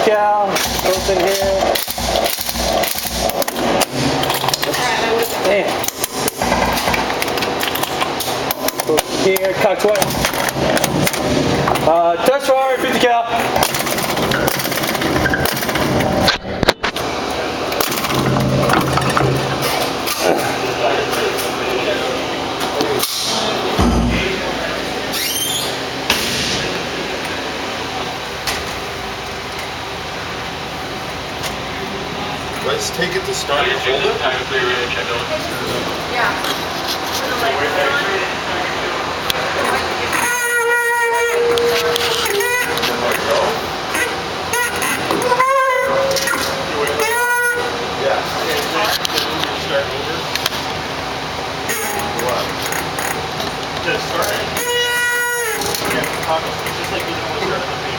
cal, goes in here. Damn. Goes here, cock twice. Test fire, 50 cal. Let's take it to start and hold it. Yeah. Start over. What? Just start. Yeah, just like you know, start